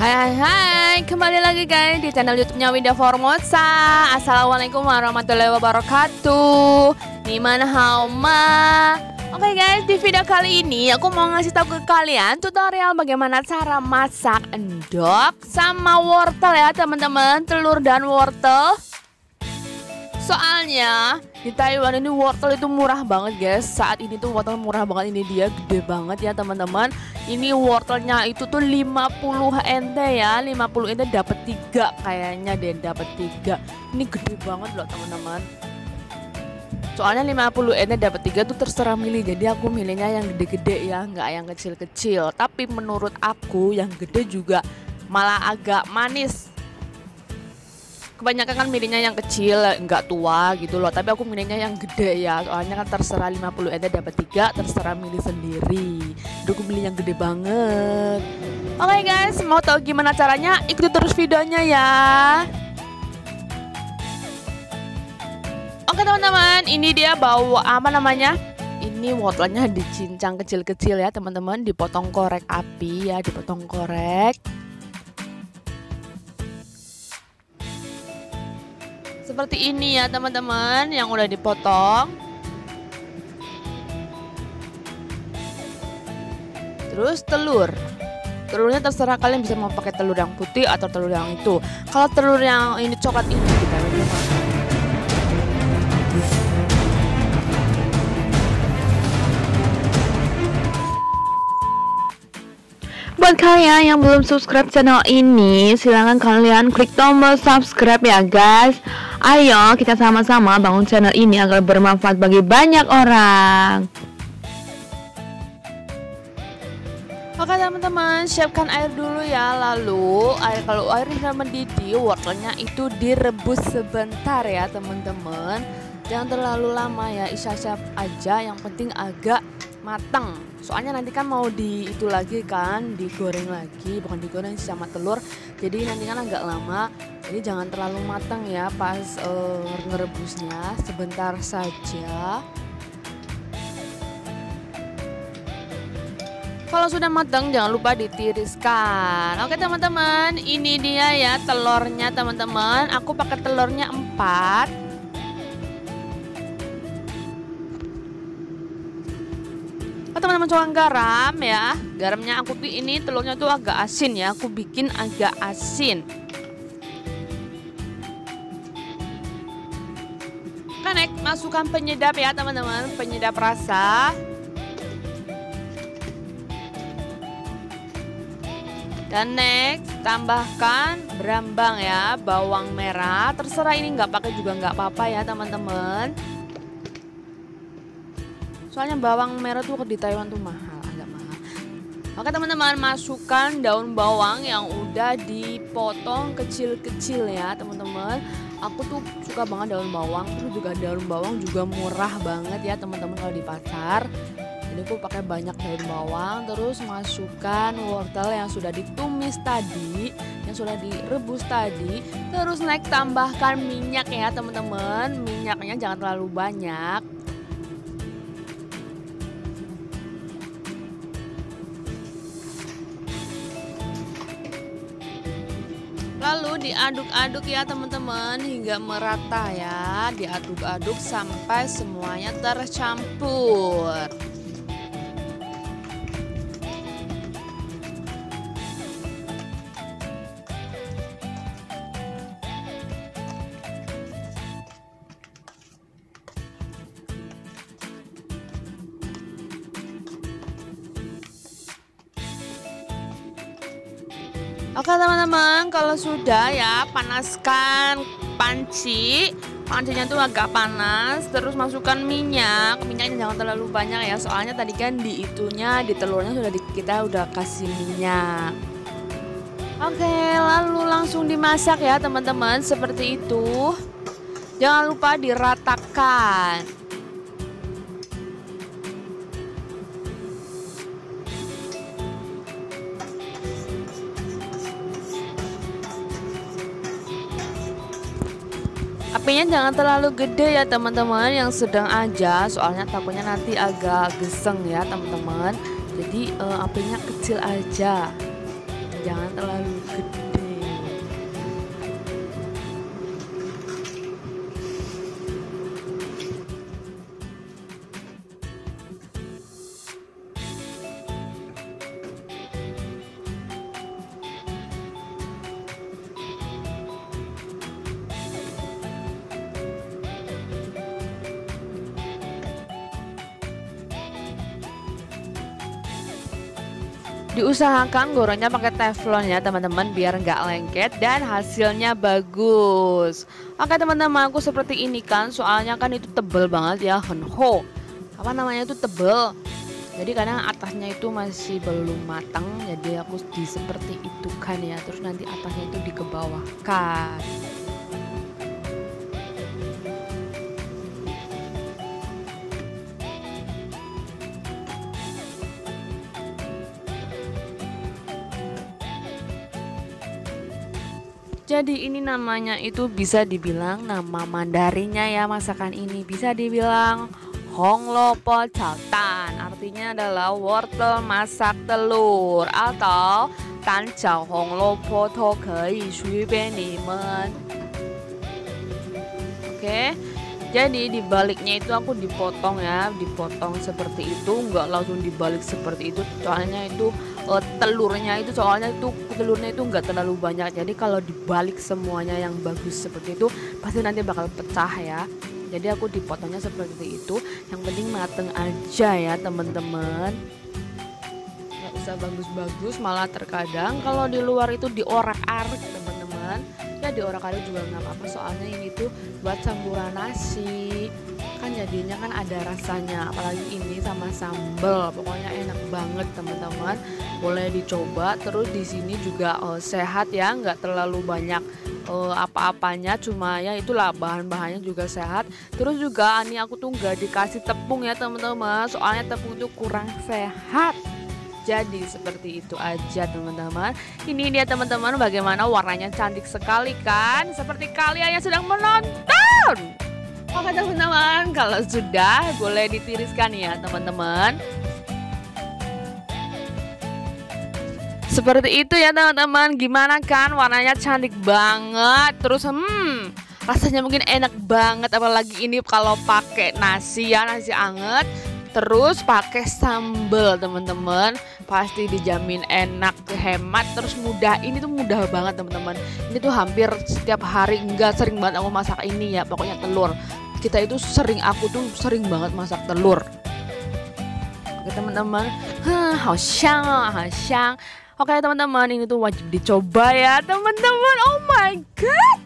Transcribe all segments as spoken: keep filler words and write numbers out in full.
Hai hai hai, kembali lagi guys di channel YouTube-nya Winda Formosa. Assalamualaikum warahmatullahi wabarakatuh. Gimana hauma? Oke guys, di video kali ini aku mau ngasih tahu ke kalian tutorial bagaimana cara masak endok sama wortel ya teman-teman, telur dan wortel. Soalnya di Taiwan ini wortel itu murah banget guys. Saat ini tuh wortel murah banget, ini dia gede banget ya teman-teman. Ini wortelnya itu tuh lima puluh ente ya, lima puluh ente dapat tiga kayaknya deh, dapat tiga. Ini gede banget loh teman-teman. Soalnya lima puluh ente dapat tiga tuh terserah milih. Jadi aku milihnya yang gede-gede ya, nggak yang kecil-kecil. Tapi menurut aku yang gede juga malah agak manis. Kebanyakan kan milihnya yang kecil, nggak tua gitu loh. Tapi aku milihnya yang gede ya. Soalnya kan terserah lima puluh ente dapat tiga, terserah milih sendiri. Jadi aku milih yang gede banget. Oke guys, mau tahu gimana caranya? Ikuti terus videonya ya. Oke teman-teman, ini dia bawa apa namanya? Ini wortelnya dicincang kecil-kecil ya teman-teman. Dipotong korek api ya, dipotong korek. Seperti ini ya teman-teman, yang udah dipotong. Terus telur. Telurnya terserah kalian bisa mau pakai telur yang putih atau telur yang itu. Kalau telur yang ini coklat ini kita udah makan. Buat kalian yang belum subscribe channel ini, silahkan kalian klik tombol subscribe ya guys. Ayo kita sama-sama bangun channel ini agar bermanfaat bagi banyak orang. Oke teman-teman, siapkan air dulu ya. Lalu air kalau air sudah mendidih, wortelnya itu direbus sebentar ya teman-teman. Jangan terlalu lama ya, isap-isap aja. Yang penting agak matang. Soalnya nanti kan mau di itu lagi kan, digoreng lagi, bukan digoreng sama telur. Jadi nanti kan agak lama. Jadi jangan terlalu matang ya pas uh, ngerebusnya, sebentar saja. Kalau sudah matang jangan lupa ditiriskan. Oke teman-teman, ini dia ya telurnya teman-teman. Aku pakai telurnya empat. Teman-teman, tuang garam ya. Garamnya aku ini telurnya tuh agak asin ya. Aku bikin agak asin. Next, masukkan penyedap ya teman-teman, penyedap rasa. Dan next, tambahkan berambang ya, bawang merah. Terserah ini nggak pakai juga nggak apa-apa ya teman-teman. Soalnya bawang merah tuh di Taiwan tuh mahal, agak mahal. Oke teman-teman, masukkan daun bawang yang udah dipotong kecil-kecil ya teman-teman. Aku tuh suka banget daun bawang. Terus juga daun bawang juga murah banget ya teman-teman kalau di pasar. Jadi aku pakai banyak daun bawang. Terus masukkan wortel yang sudah ditumis tadi, yang sudah direbus tadi. Terus naik tambahkan minyak ya teman-teman. Minyaknya jangan terlalu banyak. Lalu diaduk-aduk ya teman-teman hingga merata ya. Diaduk-aduk sampai semuanya tercampur. Oke teman-teman, kalau sudah ya panaskan panci. Pancinya tuh agak panas. Terus masukkan minyak. Minyaknya jangan terlalu banyak ya. Soalnya tadi kan di itunya, di telurnya sudah di, kita udah kasih minyak. Oke, lalu langsung dimasak ya teman-teman, seperti itu. Jangan lupa diratakan. Apinya jangan terlalu gede ya teman-teman, yang sedang aja, soalnya takutnya nanti agak geseng ya teman-teman. Jadi uh, apinya kecil aja. jangan terlalu gede. Diusahakan gorengnya pakai teflon ya teman-teman, biar nggak lengket dan hasilnya bagus. Oke teman-teman, aku seperti ini kan, soalnya kan itu tebel banget ya, henho apa namanya itu tebel, jadi kadang atasnya itu masih belum matang, jadi aku di seperti itu kan ya, terus nanti atasnya itu dikebawahkan. Jadi ini namanya itu bisa dibilang nama Mandarinnya ya, masakan ini bisa dibilang Honglopo Tan, artinya adalah wortel masak telur atau Tan Jiao Honglopo To Kei Shui Bian Nimen. Oke. Jadi di baliknya itu aku dipotong ya, dipotong seperti itu, nggak langsung dibalik seperti itu. Soalnya itu uh, telurnya itu, soalnya itu telurnya itu nggak terlalu banyak. Jadi kalau dibalik semuanya yang bagus seperti itu, pasti nanti bakal pecah ya. Jadi aku dipotongnya seperti itu. Yang penting mateng aja ya teman-teman. Nggak usah bagus-bagus, malah terkadang kalau di luar itu diorak-arik teman-teman. Ya diorak-arik juga nggak apa-apa, soalnya ini tuh buat campuran nasi kan, jadinya kan ada rasanya, apalagi ini sama sambal, pokoknya enak banget teman-teman, boleh dicoba. Terus di sini juga uh, sehat ya, nggak terlalu banyak uh, apa-apanya, cuma ya itulah bahan-bahannya juga sehat. Terus juga ini aku tuh nggak dikasih tepung ya teman-teman, soalnya tepung itu kurang sehat. Jadi seperti itu aja teman-teman. Ini dia teman-teman, bagaimana warnanya cantik sekali kan, seperti kalian yang sedang menonton. Oke teman-teman, kalau sudah boleh ditiriskan ya teman-teman. Seperti itu ya teman-teman. Gimana kan, warnanya cantik banget. Terus hmm rasanya mungkin enak banget, apalagi ini kalau pakai nasi ya, nasi anget. Terus pakai sambal teman-teman, pasti dijamin enak, hemat, terus mudah. Ini tuh mudah banget teman-teman. Ini tuh hampir setiap hari, enggak sering banget aku masak ini ya. Pokoknya telur, kita itu sering, aku tuh sering banget masak telur. Oke teman-teman, hao xiang, hao xiang. Oke teman-teman, ini tuh wajib dicoba ya teman-teman. Oh my god.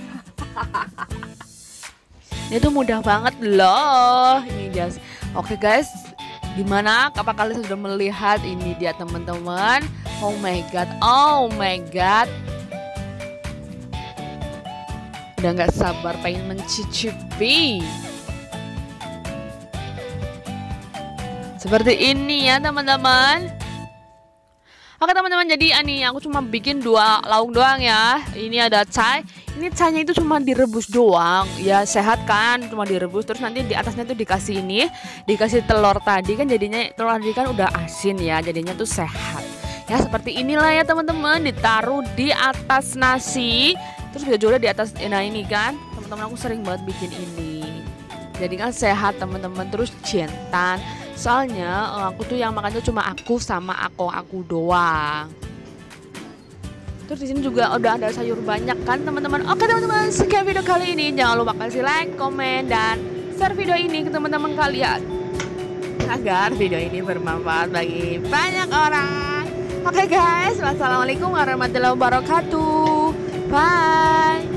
Ini tuh mudah banget loh. Ini just oke guys, gimana? Apa kalian sudah melihat? Ini dia teman-teman. Oh my god, oh my god. Udah nggak sabar pengen mencicipi. Seperti ini ya teman-teman. Oke teman-teman, jadi ini aku cuma bikin dua lauk doang ya. Ini ada cai. Ini cainya itu cuma direbus doang. Ya sehat kan, cuma direbus. Terus nanti di atasnya tuh dikasih ini, dikasih telur tadi kan, jadinya telur tadi kan udah asin ya, jadinya tuh sehat. Ya seperti inilah ya teman-teman, ditaruh di atas nasi. Terus bisa juga di atas, nah ini kan teman-teman aku sering banget bikin ini. Jadi kan sehat teman-teman, terus jentan. Soalnya aku tuh yang makan tuh cuma aku sama aku aku doang. Terus di sini juga udah ada sayur banyak kan teman-teman. Oke teman-teman, sekian video kali ini. Jangan lupa kasih like, komen, dan share video ini ke teman-teman kalian agar video ini bermanfaat bagi banyak orang. Oke guys, wassalamualaikum warahmatullahi wabarakatuh. Bye.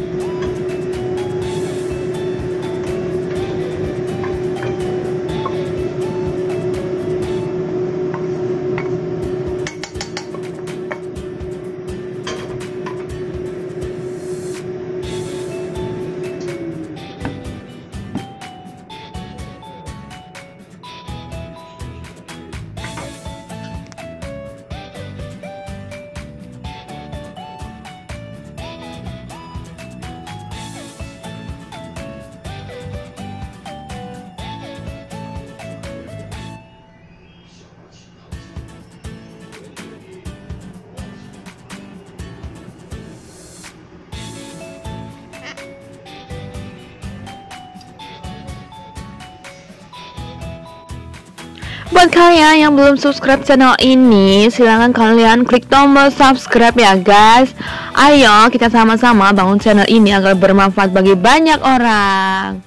Buat kalian yang belum subscribe channel ini, silahkan kalian klik tombol subscribe ya guys. Ayo kita sama-sama bangun channel ini agar bermanfaat bagi banyak orang.